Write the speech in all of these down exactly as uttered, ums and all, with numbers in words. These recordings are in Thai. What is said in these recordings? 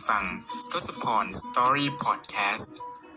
ฟังทศพร Story Podcast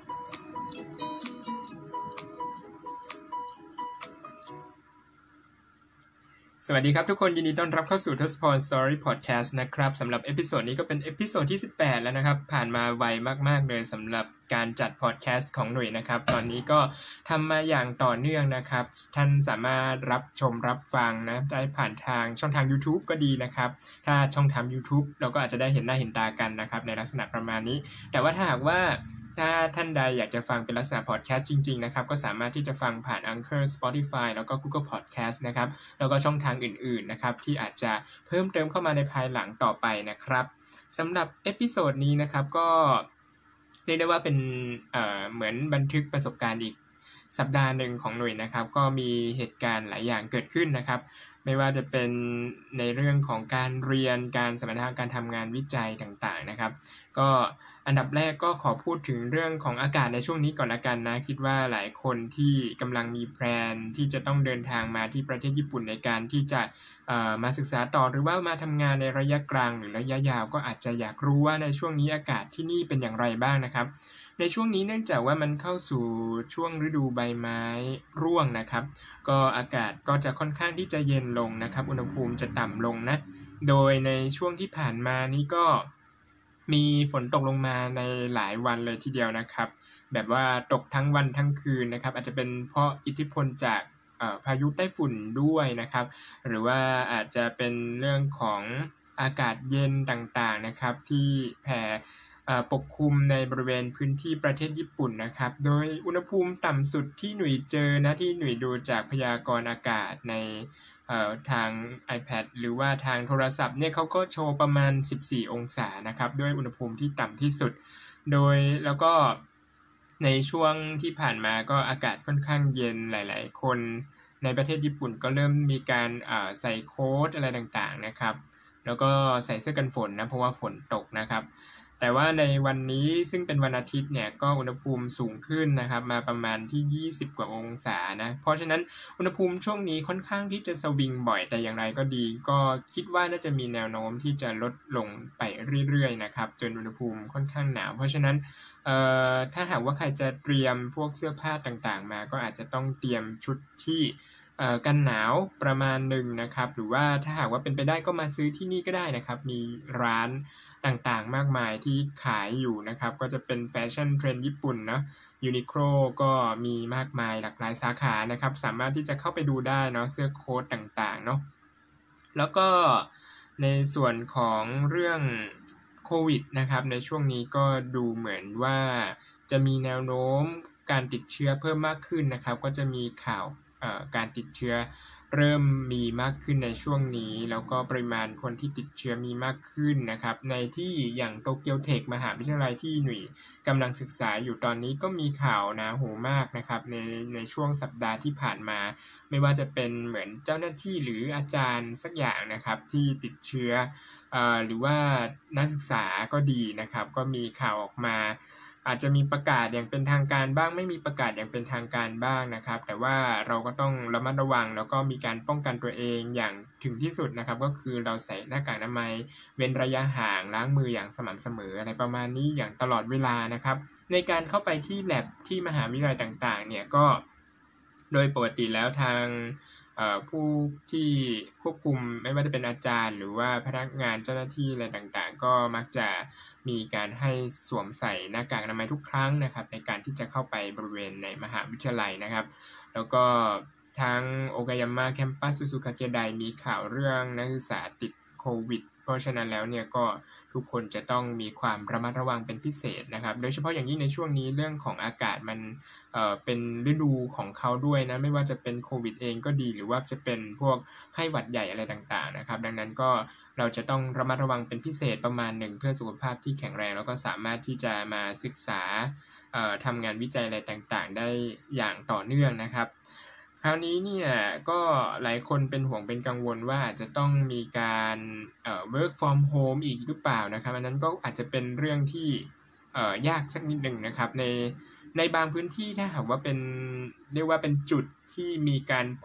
สวัสดีครับทุกคนยินดีต้อนรับเข้าสู่ทศพร Story Podcast นะครับสำหรับเอพิโซดนี้ก็เป็นเอพิโซดที่สิบแปดแล้วนะครับผ่านมาไวมากๆเลยสำหรับการจัดพอดแคสต์ของหนุ่ยนะครับตอนนี้ก็ทำมาอย่างต่อเนื่องนะครับท่านสามารถรับชมรับฟังนะได้ผ่านทางช่องทาง YouTube ก็ดีนะครับถ้าช่องทาง YouTube เราก็อาจจะได้เห็นหน้าเห็นตากันนะครับในลักษณะประมาณนี้แต่ว่าถ้าหากว่าถ้าท่านใดอยากจะฟังเป็นลักษณะพอดแคสต์จริงๆนะครับก็สามารถที่จะฟังผ่าน Anchor Spotify แล้วก็ Google Podcast นะครับแล้วก็ช่องทางอื่นๆนะครับที่อาจจะเพิ่มเติมเข้ามาในภายหลังต่อไปนะครับสำหรับเอพิโซดนี้นะครับก็เรียกได้ว่าเป็นเอ่อเหมือนบันทึกประสบการณ์อีกสัปดาห์หนึ่งของหน่วยนะครับก็มีเหตุการณ์หลายอย่างเกิดขึ้นนะครับไม่ว่าจะเป็นในเรื่องของการเรียนการสมรรถนะการทำงานวิจัยต่างๆนะครับก็อันดับแรกก็ขอพูดถึงเรื่องของอากาศในช่วงนี้ก่อนละกันนะคิดว่าหลายคนที่กำลังมีแพลนที่จะต้องเดินทางมาที่ประเทศญี่ปุ่นในการที่จะเอ่อมาศึกษาต่อหรือว่ามาทำงานในระยะกลางหรือระยะยาวก็อาจจะอยากรู้ว่าในช่วงนี้อากาศที่นี่เป็นอย่างไรบ้างนะครับในช่วงนี้เนื่องจากว่ามันเข้าสู่ช่วงฤดูใบไม้ร่วงนะครับก็อากาศก็จะค่อนข้างที่จะเย็นลงนะครับอุณหภูมิจะต่ำลงนะโดยในช่วงที่ผ่านมานี้ก็มีฝนตกลงมาในหลายวันเลยทีเดียวนะครับแบบว่าตกทั้งวันทั้งคืนนะครับอาจจะเป็นเพราะอิทธิพลจากพายุไต้ฝุ่นด้วยนะครับหรือว่าอาจจะเป็นเรื่องของอากาศเย็นต่างๆนะครับที่แผ่ปกคลุมในบริเวณพื้นที่ประเทศญี่ปุ่นนะครับโดยอุณหภูมิต่ำสุดที่หนุ่ยเจอนะที่หนุ่ยดูจากพยากรณ์อากาศในทาง iPad หรือว่าทางโทรศัพท์เนี่ยเขาก็โชว์ประมาณสิบสี่องศานะครับด้วยอุณหภูมิที่ต่ำที่สุดโดยแล้วก็ในช่วงที่ผ่านมาก็อากาศค่อนข้างเย็นหลายๆคนในประเทศญี่ปุ่นก็เริ่มมีการใส่โค้ทอะไรต่างๆนะครับแล้วก็ใส่เสื้อกันฝนนะเพราะว่าฝนตกนะครับแต่ว่าในวันนี้ซึ่งเป็นวันอาทิตย์เนี่ยก็อุณหภูมิสูงขึ้นนะครับมาประมาณที่ยี่สิบกว่าองศานะเพราะฉะนั้นอุณหภูมิช่วงนี้ค่อนข้างที่จะสวิงบ่อยแต่อย่างไรก็ดีก็คิดว่าน่าจะมีแนวโน้มที่จะลดลงไปเรื่อยๆนะครับจนอุณหภูมิค่อนข้างหนาวเพราะฉะนั้นเอ่อถ้าหากว่าใครจะเตรียมพวกเสื้อผ้าต่างๆมาก็อาจจะต้องเตรียมชุดที่เอ่อกันหนาวประมาณหนึ่งนะครับหรือว่าถ้าหากว่าเป็นไปได้ก็มาซื้อที่นี่ก็ได้นะครับมีร้านต่างๆมากมายที่ขายอยู่นะครับก็จะเป็นแฟชั่นเทรนด์ญี่ปุ่นเนาะ Uniqlo ก็มีมากมายหลากหลายสาขานะครับสามารถที่จะเข้าไปดูได้เนาะเสื้อโค้ทต่างๆเนาะแล้วก็ในส่วนของเรื่องโควิดนะครับในช่วงนี้ก็ดูเหมือนว่าจะมีแนวโน้มการติดเชื้อเพิ่มมากขึ้นนะครับก็จะมีข่าวเอ่อการติดเชื้อเริ่มมีมากขึ้นในช่วงนี้แล้วก็ปริมาณคนที่ติดเชื้อมีมากขึ้นนะครับในที่อย่างโตเกียวเทคมหาวิทยาลัยที่หนุ่ยกำลังศึกษาอยู่ตอนนี้ก็มีข่าวหนาหูมากนะครับในในช่วงสัปดาห์ที่ผ่านมาไม่ว่าจะเป็นเหมือนเจ้าหน้าที่หรืออาจารย์สักอย่างนะครับที่ติดเชื้อเอ่อหรือว่านักศึกษาก็ดีนะครับก็มีข่าวออกมาอาจจะมีประกาศอย่างเป็นทางการบ้างไม่มีประกาศอย่างเป็นทางการบ้างนะครับแต่ว่าเราก็ต้องระมัดระวังแล้วก็มีการป้องกันตัวเองอย่างถึงที่สุดนะครับก็คือเราใส่หน้ากากอนามัยเว้นระยะห่างล้างมืออย่างสม่ำเสมออะไรประมาณนี้อย่างตลอดเวลานะครับในการเข้าไปที่ lab ที่มหาวิทยาลัยต่างๆเนี่ยก็โดยปกติแล้วทางผู้ที่ควบคุมไม่ว่าจะเป็นอาจารย์หรือว่าพนักงานเจ้าหน้าที่อะไรต่างๆก็มักจะมีการให้สวมใส่หน้ากากอนามัยทุกครั้งนะครับในการที่จะเข้าไปบริเวณในมหาวิทยาลัยนะครับแล้วก็ทั้งโอกายาม่าแคมปัสซูซูคาเกะไดมีข่าวเรื่องนักศึกษาติดโควิดเพราะฉะนั้นแล้วเนี่ยก็ทุกคนจะต้องมีความระมัดระวังเป็นพิเศษนะครับโดยเฉพาะอย่างยิ่งในช่วงนี้เรื่องของอากาศมันเอ่อเป็นฤดูของเขาด้วยนะไม่ว่าจะเป็นโควิดเองก็ดีหรือว่าจะเป็นพวกไข้หวัดใหญ่อะไรต่างๆนะครับดังนั้นก็เราจะต้องระมัดระวังเป็นพิเศษประมาณหนึ่งเพื่อสุขภาพที่แข็งแรงแล้วก็สามารถที่จะมาศึกษาเอ่อทำงานวิจัยอะไรต่างๆได้อย่างต่อเนื่องนะครับคราวนี้เนี่ยก็หลายคนเป็นห่วงเป็นกังวลว่าอาจจะต้องมีการเอ่อ work from home อีกหรือเปล่านะครับอันนั้นก็อาจจะเป็นเรื่องที่เอ่อยากสักนิดหนึ่งนะครับในในบางพื้นที่ถ้าหากว่าเป็นเรียกว่าเป็นจุดที่มีการพบ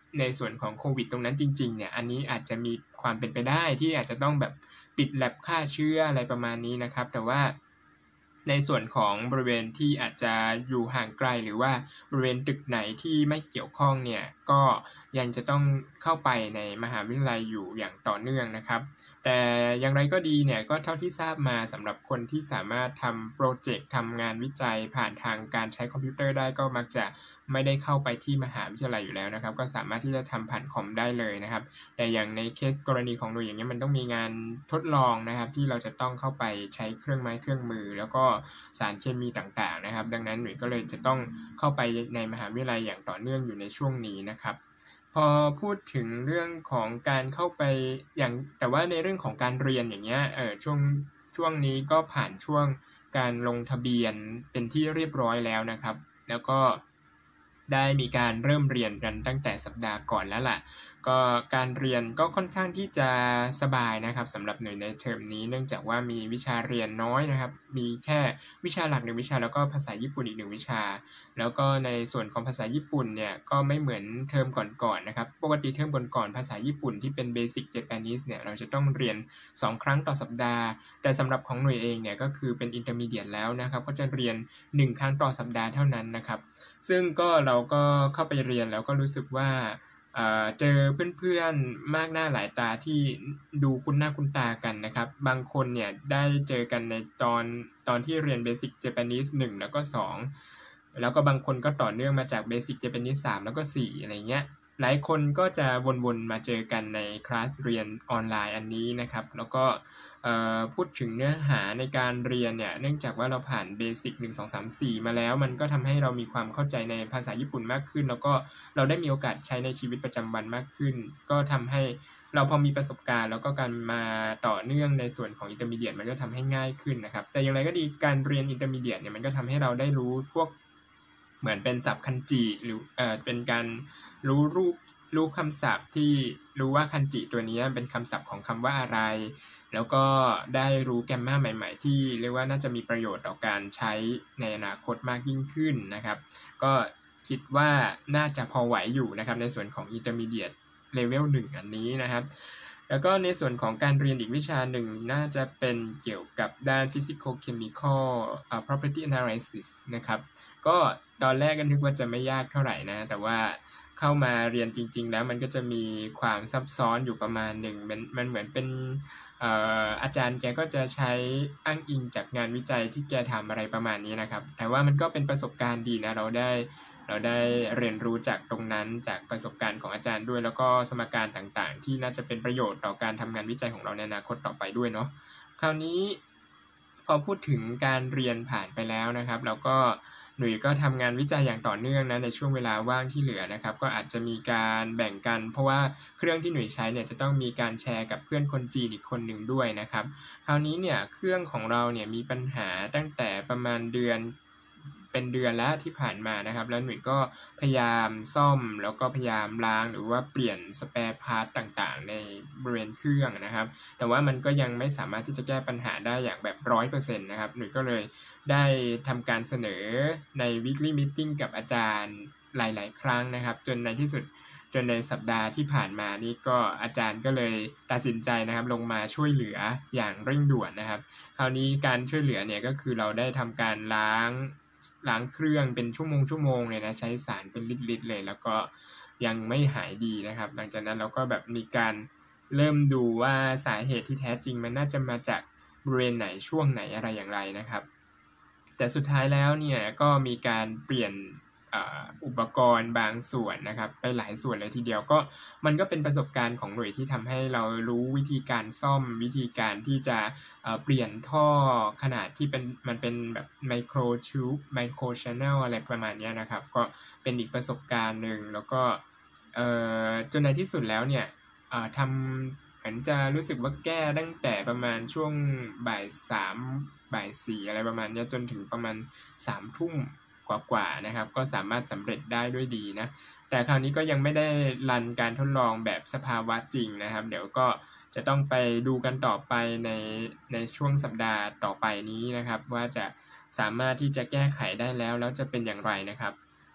ในส่วนของโควิดตรงนั้นจริงๆเนี่ยอันนี้อาจจะมีความเป็นไปได้ที่อาจจะต้องแบบปิดแลบฆ่าเชื้ออะไรประมาณนี้นะครับแต่ว่าในส่วนของบริเวณที่อาจจะอยู่ห่างไกลหรือว่าบริเวณตึกไหนที่ไม่เกี่ยวข้องเนี่ยก็ยังจะต้องเข้าไปในมหาวิทยาลัยอยู่อย่างต่อเนื่องนะครับแต่อย่างไรก็ดีเนี่ยก็เท่าที่ทราบมาสำหรับคนที่สามารถทำโปรเจกต์ทำงานวิจัยผ่านทางการใช้คอมพิวเตอร์ได้ก็มักจะไม่ได้เข้าไปที่มหาวิทยาลัยอยู่แล้วนะครับก็สามารถที่จะทำผ่านคอมได้เลยนะครับแต่อย่างในเคสกรณีของหนูอย่างเงี้ยมันต้องมีงานทดลองนะครับที่เราจะต้องเข้าไปใช้เครื่องไม้เครื่องมือแล้วก็สารเคมีต่างๆนะครับดังนั้นหนูก็เลยจะต้องเข้าไปในมหาวิทยาลัยอย่างต่อเนื่องอยู่ในช่วงนี้นะครับพอพูดถึงเรื่องของการเข้าไปอย่างแต่ว่าในเรื่องของการเรียนอย่างเงี้ยเออช่วงช่วงนี้ก็ผ่านช่วงการลงทะเบียนเป็นที่เรียบร้อยแล้วนะครับแล้วก็ได้มีการเริ่มเรียนกันตั้งแต่สัปดาห์ก่อนแล้วล่ะก็การเรียนก็ค่อนข้างที่จะสบายนะครับสำหรับหน่วยในเทอมนี้เนื่องจากว่ามีวิชาเรียนน้อยนะครับมีแค่วิชาหลักหนึ่งวิชาแล้วก็ภาษาญี่ปุ่นอีกหนึ่งวิชาแล้วก็ในส่วนของภาษาญี่ปุ่นเนี่ยก็ไม่เหมือนเทอมก่อนๆนะครับปกติเทอมก่อนๆภาษาญี่ปุ่นที่เป็น Basic Japanese เนี่ยเราจะต้องเรียนสองครั้งต่อสัปดาห์แต่สำหรับของหน่วยเองเนี่ยก็คือเป็น Intermediate แล้วนะครับก็จะเรียนหนึ่งครั้งต่อสัปดาห์เท่านั้นนะครับซึ่งก็เราก็เข้าไปเรียนแล้วก็รู้สึกว่าเอ่อเจอเพื่อนๆมากหน้าหลายตาที่ดูคุ้นหน้าคุ้นตากันนะครับบางคนเนี่ยได้เจอกันในตอนตอนที่เรียน Basic Japanese หนึ่งแล้วก็สองแล้วก็บางคนก็ต่อเนื่องมาจาก Basic Japanese สามแล้วก็สี่อะไรเงี้ยหลายคนก็จะวนๆมาเจอกันในคลาสเรียนออนไลน์อันนี้นะครับแล้วก็พูดถึงเนื้อหาในการเรียนเนี่ยเนื่องจากว่าเราผ่านเบสิกหนึ่ง สอง สาม สี่มาแล้วมันก็ทำให้เรามีความเข้าใจในภาษาญี่ปุ่นมากขึ้นแล้วก็เราได้มีโอกาสใช้ในชีวิตประจำวันมากขึ้นก็ทำให้เราพอมีประสบการณ์แล้วก็การมาต่อเนื่องในส่วนของ Intermediate มันก็ทำให้ง่ายขึ้นนะครับแต่อย่างไรก็ดีการเรียน Intermediate เนี่ยมันก็ทำให้เราได้รู้พวกเหมือนเป็นศัพท์คันจิหรือเอ่อเป็นการรู้รูปรู้คำศัพท์ที่รู้ว่าคันจิตัวนี้เป็นคำศัพท์ของคำว่าอะไรแล้วก็ได้รู้แกมมาใหม่ๆที่เรียกว่าน่าจะมีประโยชน์ต่อการใช้ในอนาคตมากยิ่งขึ้นนะครับก็คิดว่าน่าจะพอไหวอยู่นะครับในส่วนของ Intermediate Level หนึ่งอันนี้นะครับแล้วก็ในส่วนของการเรียนอีกวิชาหนึ่งน่าจะเป็นเกี่ยวกับด้าน Physical Chemical uh, Property Analysis นะครับก็ตอนแรกก็นึกว่าจะไม่ยากเท่าไหร่นะแต่ว่าเข้ามาเรียนจริงๆแล้วมันก็จะมีความซับซ้อนอยู่ประมาณหนึ่งมันมันเหมือนเป็นเอ่ออาจารย์แกก็จะใช้อ้างอิงจากงานวิจัยที่แกทำอะไรประมาณนี้นะครับแต่ว่ามันก็เป็นประสบการณ์ดีนะเราได้เราได้เรียนรู้จากตรงนั้นจากประสบการณ์ของอาจารย์ด้วยแล้วก็สมการต่างๆที่น่าจะเป็นประโยชน์ต่อการทำงานวิจัยของเราในอนาคตต่อไปด้วยเนาะคราวนี้พอพูดถึงการเรียนผ่านไปแล้วนะครับแล้วก็หนุ่ยก็ทำงานวิจัยอย่างต่อเนื่องนะในช่วงเวลาว่างที่เหลือนะครับก็อาจจะมีการแบ่งกันเพราะว่าเครื่องที่หนุ่ยใช้เนี่ยจะต้องมีการแชร์กับเพื่อนคนจีนอีกคนหนึ่งด้วยนะครับคราวนี้เนี่ยเครื่องของเราเนี่ยมีปัญหาตั้งแต่ประมาณเดือนเป็นเดือนแล้วที่ผ่านมานะครับแล้วหนุ่ยก็พยายามซ่อมแล้วก็พยายามล้างหรือว่าเปลี่ยนสแปร์พาร์ตต่างๆในบริเวณเครื่องนะครับแต่ว่ามันก็ยังไม่สามารถที่จะแก้ปัญหาได้อย่างแบบ ร้อยเปอร์เซ็นต์ นะครับหนุ่ยก็เลยได้ทำการเสนอใน weekly meeting กับอาจารย์หลายๆครั้งนะครับจนในที่สุดจนในสัปดาห์ที่ผ่านมานี่ก็อาจารย์ก็เลยตัดสินใจนะครับลงมาช่วยเหลืออย่างเร่งด่วนนะครับคราวนี้การช่วยเหลือเนี่ยก็คือเราได้ทำการล้างล้างเครื่องเป็นชั่วโมงชั่วโมงเลยนะใช้สารเป็นลิตรๆเลยแล้วก็ยังไม่หายดีนะครับหลังจากนั้นเราก็แบบมีการเริ่มดูว่าสาเหตุที่แท้จริงมันน่าจะมาจากบริเวณไหนช่วงไหนอะไรอย่างไรนะครับแต่สุดท้ายแล้วเนี่ยก็มีการเปลี่ยนอุปกรณ์บางส่วนนะครับไปหลายส่วนเลยทีเดียวก็มันก็เป็นประสบการณ์ของหน่วยที่ทำให้เรารู้วิธีการซ่อมวิธีการที่จะเปลี่ยนท่อขนาดที่เป็นมันเป็นแบบไมโครทูบไมโครชแนลอะไรประมาณนี้นะครับก็เป็นอีกประสบการณ์หนึ่งแล้วก็จนในที่สุดแล้วเนี่ยทำเหมือนจะรู้สึกว่าแก้ตั้งแต่ประมาณช่วงบ่ายสามบ่ายสี่อะไรประมาณนี้จนถึงประมาณสามทุ่มกว่าๆนะครับก็สามารถสำเร็จได้ด้วยดีนะแต่คราวนี้ก็ยังไม่ได้รันการทดลองแบบสภาวะจริงนะครับเดี๋ยวก็จะต้องไปดูกันต่อไปในในช่วงสัปดาห์ต่อไปนี้นะครับว่าจะสามารถที่จะแก้ไขได้แล้วแล้วจะเป็นอย่างไรนะครับ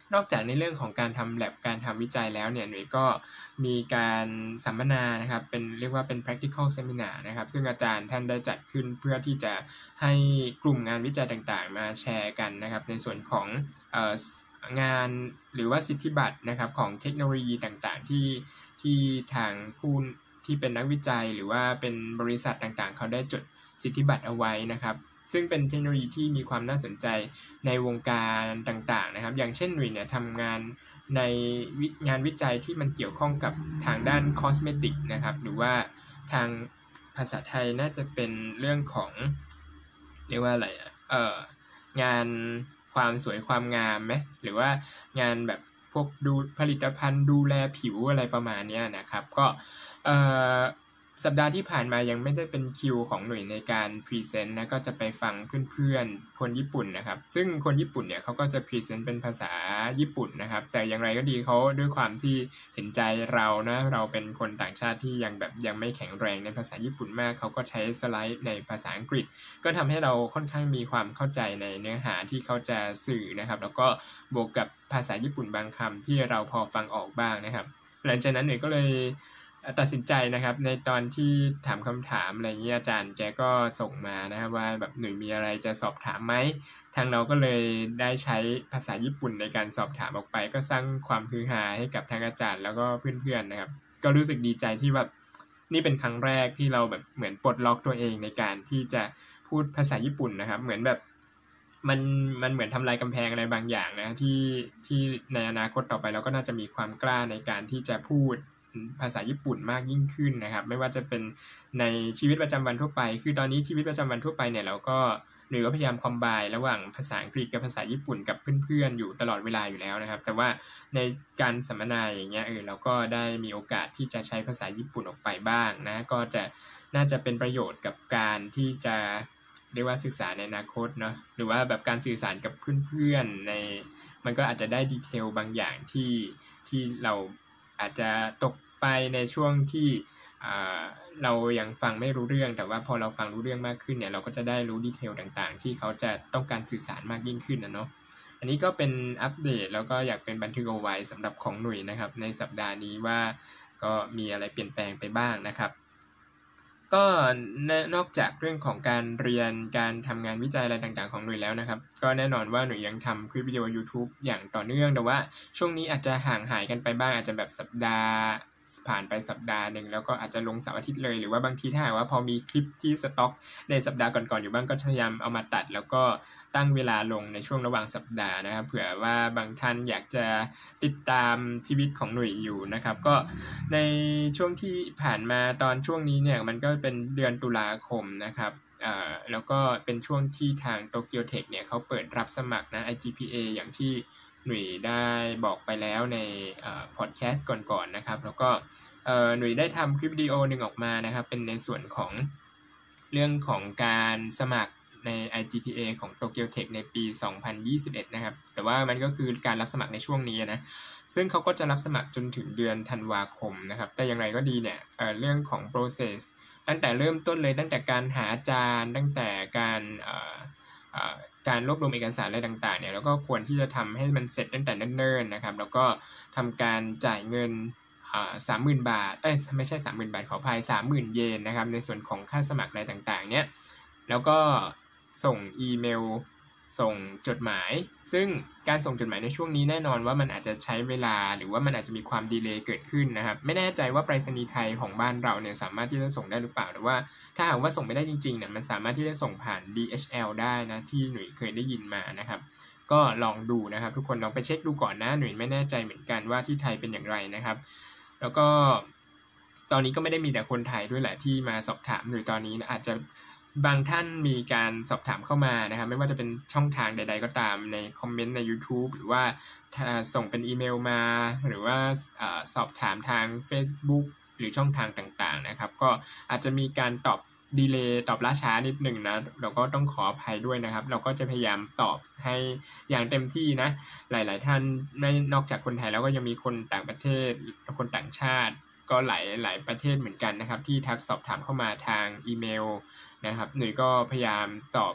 นอกจากในเรื่องของการทำแลบการทำวิจัยแล้วเนี่ยหน่วยก็มีการสัมมนานะครับเป็นเรียกว่าเป็น practical seminar นะครับซึ่งอาจารย์ท่านได้จัดขึ้นเพื่อที่จะให้กลุ่มงานวิจัยต่างๆมาแชร์กันนะครับในส่วนของเอ่องานหรือว่าสิทธิบัตรนะครับของเทคโนโลยีต่างๆที่ที่ทางผู้ที่เป็นนักวิจัยหรือว่าเป็นบริษัทต่างๆเขาได้จดสิทธิบัตรเอาไว้นะครับซึ่งเป็นเทคโนโลยีที่มีความน่าสนใจในวงการต่างๆนะครับอย่างเช่นหน่วยเนี่ยทำงานในงานวิจัยที่มันเกี่ยวข้องกับทางด้านคอสเมติกนะครับหรือว่าทางภาษาไทยน่าจะเป็นเรื่องของเรียกว่าอะไรอ่ะเอ่องานความสวยความงามไหมหรือว่างานแบบพวกดูผลิตภัณฑ์ดูแลผิวอะไรประมาณนี้นะครับก็เอ่อสัปดาห์ที่ผ่านมายังไม่ได้เป็นคิวของหน่วยในการพรีเซนต์นะก็จะไปฟังเพื่อนๆคนญี่ปุ่นนะครับซึ่งคนญี่ปุ่นเนี่ยเขาก็จะพรีเซนต์เป็นภาษาญี่ปุ่นนะครับแต่อย่างไรก็ดีเขาด้วยความที่เห็นใจเรานะเราเป็นคนต่างชาติที่ยังแบบยังไม่แข็งแรงในภาษาญี่ปุ่นมากเขาก็ใช้สไลด์ในภาษาอังกฤษก็ทำให้เราค่อนข้างมีความเข้าใจในเนื้อหาที่เขาจะสื่อนะครับแล้วก็บวกกับภาษาญี่ปุ่นบางคำที่เราพอฟังออกบ้างนะครับหลังจากนั้นหน่วยก็เลยตัดสินใจนะครับในตอนที่ถามคำถามอะไรเงี้ยอาจารย์แกก็ส่งมานะครับว่าแบบหน่วยมีอะไรจะสอบถามไหมทางเราก็เลยได้ใช้ภาษาญี่ปุ่นในการสอบถามออกไปก็สร้างความฮือฮาให้กับทางอาจารย์แล้วก็เพื่อนๆนะครับก็รู้สึกดีใจที่แบบนี่เป็นครั้งแรกที่เราแบบเหมือนปลดล็อกตัวเองในการที่จะพูดภาษาญี่ปุ่นนะครับเหมือนแบบมันมันเหมือนทำลายกำแพงอะไรบางอย่างนะที่ที่ในอนาคตต่อไปเราก็น่าจะมีความกล้าในการที่จะพูดภาษาญี่ปุ่นมากยิ่งขึ้นนะครับไม่ว่าจะเป็นในชีวิตประจำวันทั่วไปคือตอนนี้ชีวิตประจำวันทั่วไปเนี่ยเราก็หรือก็พยายามคอมไบน์ระหว่างภาษาอังกฤษกับภาษาญี่ปุ่นกับเพื่อนๆอยู่ตลอดเวลาอยู่แล้วนะครับแต่ว่าในการสัมมนาอย่างเงี้ยเออเราก็ได้มีโอกาสที่จะใช้ภาษาญี่ปุ่นออกไปบ้างนะก็จะน่าจะเป็นประโยชน์กับการที่จะเรียกว่าศึกษาในอนาคตเนาะหรือว่าแบบการสื่อสารกับเพื่อนๆในมันก็อาจจะได้ดีเทลบางอย่างที่ที่เราอาจจะตกไปในช่วงที่เรายังฟังไม่รู้เรื่องแต่ว่าพอเราฟังรู้เรื่องมากขึ้นเนี่ยเราก็จะได้รู้ดีเทลต่างๆที่เขาจะต้องการสื่อสารมากยิ่งขึ้นนะเนาะอันนี้ก็เป็นอัปเดตแล้วก็อยากเป็นบันทึกเอาไว้สำหรับของหน่วยนะครับในสัปดาห์นี้ว่าก็มีอะไรเปลี่ยนแปลงไปบ้างนะครับก็นอกจากเรื่องของการเรียนการทำงานวิจัยอะไรต่างๆของหน่วยแล้วนะครับก็แน่นอนว่าหน่วยยังทำคลิปวิดีโอ YouTube อย่างต่อเนื่องแต่ว่าช่วงนี้อาจจะห่างหายกันไปบ้างอาจจะแบบสัปดาห์ผ่านไปสัปดาห์หนึ่งแล้วก็อาจจะลงเสาร์อาทิตย์เลยหรือว่าบางทีถ้าหากว่าพอมีคลิปที่สต็อกในสัปดาห์ก่อนๆอยู่บ้างก็พยายามเอามาตัดแล้วก็ตั้งเวลาลงในช่วงระหว่างสัปดาห์นะครับเผื่อว่าบางท่านอยากจะติดตามชีวิตของหน่วยอยู่นะครับก็ในช่วงที่ผ่านมาตอนช่วงนี้เนี่ยมันก็เป็นเดือนตุลาคมนะครับอ่าแล้วก็เป็นช่วงที่ทาง Tokyo Tech เนี่ยเขาเปิดรับสมัครนะ ไอ จี พี เอ อย่างที่หน่วยได้บอกไปแล้วในพอดแคสต์ก่อนๆนะครับแล้วก็หน่วยได้ทำคลิปวิดีโอหนึ่งออกมานะครับเป็นในส่วนของเรื่องของการสมัครใน ไอ จี พี เอ ของ Tokyo Tech ในปีสองพันยี่สิบเอ็ดนะครับแต่ว่ามันก็คือการรับสมัครในช่วงนี้นะซึ่งเขาก็จะรับสมัครจนถึงเดือนธันวาคมนะครับแต่อย่างไรก็ดีเนี่ยเ, เรื่องของ process ตั้งแต่เริ่มต้นเลยตั้งแต่การหาอาจารย์ตั้งแต่การการรวบรวมเอกสารอะไรต่างๆเนี่ยแล้วก็ควรที่จะทำให้มันเสร็จตั้งแต่เนิ่นๆนะครับแล้วก็ทำการจ่ายเงินสามหมื่นบาทเอ้ยไม่ใช่สามหมื่นบาทขออภัยสามหมื่นเยนนะครับในส่วนของค่าสมัครอะไรต่างๆเนี่ยแล้วก็ส่งอีเมลส่งจดหมายซึ่งการส่งจดหมายในช่วงนี้แน่นอนว่ามันอาจจะใช้เวลาหรือว่ามันอาจจะมีความดีเลย์เกิดขึ้นนะครับไม่แน่ใจว่าไปรษณีย์ไทยของบ้านเราเนี่ยสามารถที่จะส่งได้หรือเปล่าหรือว่าถ้าหากว่าส่งไม่ได้จริงๆเนี่ยมันสามารถที่จะส่งผ่าน ดี เอช แอล ได้นะที่หน่วยเคยได้ยินมานะครับก็ลองดูนะครับทุกคนลองไปเช็คดูก่อนนะหน่วยไม่แน่ใจเหมือนกันว่าที่ไทยเป็นอย่างไรนะครับแล้วก็ตอนนี้ก็ไม่ได้มีแต่คนไทยด้วยแหละที่มาสอบถามหน่วยตอนนี้นะอาจจะบางท่านมีการสอบถามเข้ามานะครับไม่ว่าจะเป็นช่องทางใดๆก็ตามในคอมเมนต์ใน YouTube หรือว่าส่งเป็นอีเมลมาหรือว่าสอบถามทาง Facebook หรือช่องทางต่างๆนะครับก็อาจจะมีการตอบดีเลย์ตอบล่าช้านิดหนึ่งนะเราก็ต้องขออภัยด้วยนะครับเราก็จะพยายามตอบให้อย่างเต็มที่นะหลายๆท่านไม่นอกจากคนไทยแล้วก็ยังมีคนต่างประเทศคนต่างชาติก็หลายหลายประเทศเหมือนกันนะครับที่ทักสอบถามเข้ามาทางอีเมลนะครับหน่วยก็พยายามตอบ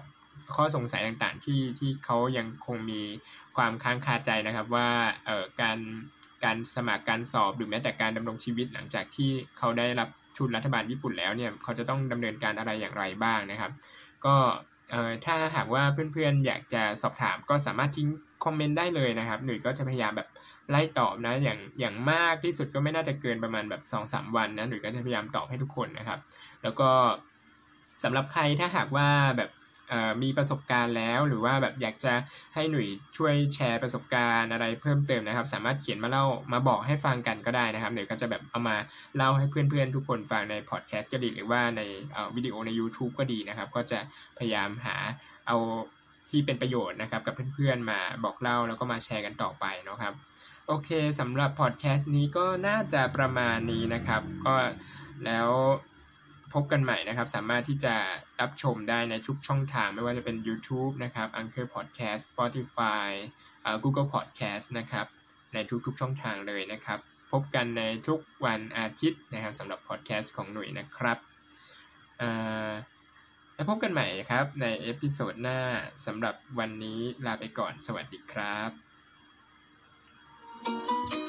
ข้อสงสัยต่างๆที่ที่เขายังคงมีความค้างคาใจนะครับว่าเอ่อการการสมัครการสอบหรือแม้แต่การดำรงชีวิตหลังจากที่เขาได้รับทุนรัฐบาลญี่ปุ่นแล้วเนี่ยเขาจะต้องดำเนินการอะไรอย่างไรบ้างนะครับก็เอ่อถ้าหากว่าเพื่อนๆอยากจะสอบถามก็สามารถทิ้งคอมเมนต์ได้เลยนะครับหนุ่ยก็จะพยายามแบบไล่ตอบนะอย่างอย่างมากที่สุดก็ไม่น่าจะเกินประมาณแบบ สองถึงสาม วันนะหนุ่ยก็จะพยายามตอบให้ทุกคนนะครับแล้วก็สำหรับใครถ้าหากว่าแบบมีประสบการณ์แล้วหรือว่าแบบอยากจะให้หนุ่ยช่วยแชร์ประสบการณ์อะไรเพิ่มเติมนะครับสามารถเขียนมาเล่ามาบอกให้ฟังกันก็ได้นะครับหนุ่ยก็จะแบบเอามาเล่าให้เพื่อนๆทุกคนฟังในพอดแคสต์ก็ดีหรือว่าในวิดีโอใน YouTube ก็ดีนะครับก็จะพยายามหาเอาที่เป็นประโยชน์นะครับกับเพื่อนๆมาบอกเล่าแล้วก็มาแชร์กันต่อไปนะครับโอเคสำหรับพอดแคสต์นี้ก็น่าจะประมาณนี้นะครับก็แล้วพบกันใหม่นะครับสามารถที่จะรับชมได้ในทุกช่องทางไม่ว่าจะเป็น YouTube นะครับ Anchor Podcast Spotify เอ่อ Google Podcast นะครับในทุกๆช่องทางเลยนะครับพบกันในทุกวันอาทิตย์นะครับสำหรับพอดแคสต์ของหนุ่ยนะครับเอ่อแล้วพบกันใหม่ครับในเอพิโซดหน้าสำหรับวันนี้ลาไปก่อนสวัสดีครับ